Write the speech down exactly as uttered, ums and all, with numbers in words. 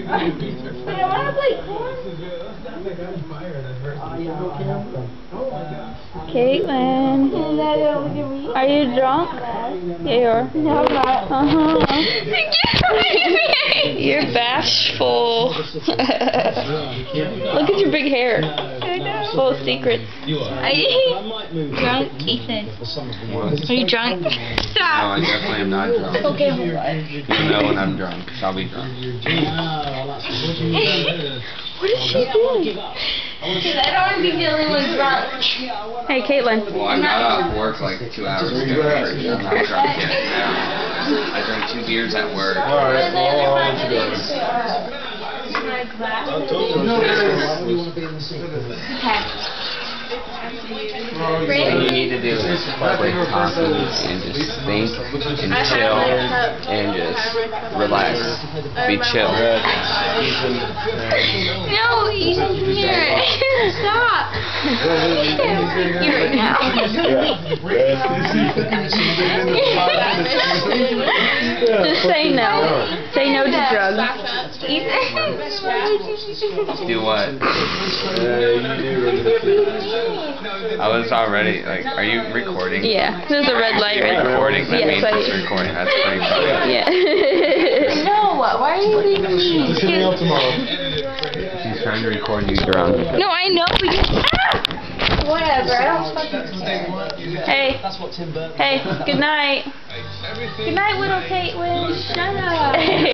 I want to play corn. Caitlin, are you drunk? Yeah, you are. No, I'm not. Uh-huh. You're bashful. Look at your big hair. Full of secrets. Are you drunk, Ethan? Are you drunk? Stop. No, I definitely am not drunk. Okay. You'll know when I'm drunk, because I'll be drunk. What is she doing? Because I don't want to be the only one drunk. Hey, Caitlin. Well, I got off work like two hours ago. I'm not drunk yet. I drank two beers at work. Alright, well, I'll let you go. What you need to do is quit talking and just think and chill and just relax. Be chill. No, Ethan, here. Stop. Here it now. Just say no. Say no to drugs. Ethan. Do what? I was already, like, are you recording? Yeah, there's a red light right there. Recording? That Yes, means I- it's recording. That's pretty funny. Yeah. No, why are you leaving me? Just hit me up tomorrow. She's trying to record you drunk. No, I know, but you... Ah! Whatever, I don't fucking care. Hey. Hey, good night. Good night, little Caitlin. Shut up.